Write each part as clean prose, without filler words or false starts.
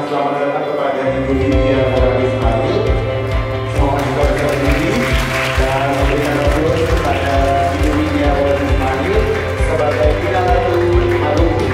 selamat datang kepada Ibu Lydia Ismail. Semoga kita bisa berdiri dan memberikan aplaus kepada Ibu Lydia Ismail sebagai Bidang Ratu Maluku.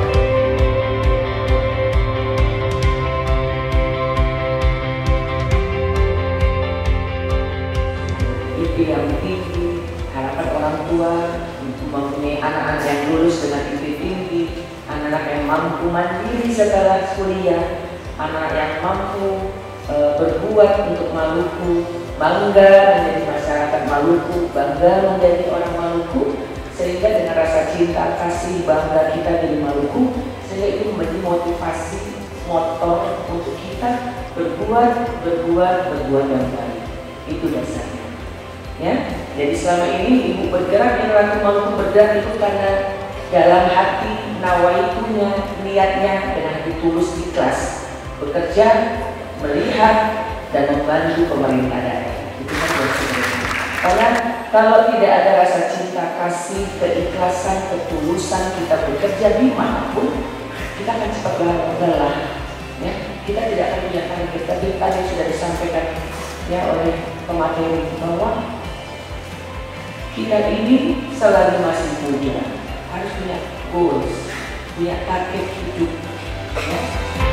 Itu yang tinggi, harapan orang tua untuk mempunyai anak-anak yang lulus dengan IP tinggi, anak-anak yang mampu mandiri setelah kuliah, anak yang mampu berbuat untuk Maluku, bangga menjadi masyarakat Maluku, bangga menjadi orang Maluku, sehingga dengan rasa cinta, kasih, bangga kita dari Maluku, sehingga itu menjadi motivasi, motor untuk kita berbuat yang baik. Itu dasarnya. Ya, jadi selama ini Ibu bergerak di Ratu Maluku bergerak itu karena dalam hati nawaitunya, niatnya dengan hati tulus ikhlas bekerja, melihat dan membantu pemerintah daerah. Itu kan karena kalau tidak ada rasa cinta, kasih, keikhlasan, ketulusan kita bekerja dimanapun, kita akan cepat lelah. Ya, kita tidak akan punya target. Tadi sudah disampaikan ya oleh pemateri bahwa kita ini selagi masih muda harus punya goals, punya target hidup. Ya.